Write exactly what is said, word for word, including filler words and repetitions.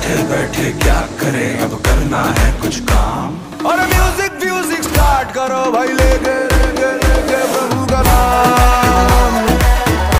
बैठे बैठे क्या करें, अब करना है कुछ काम। और म्यूजिक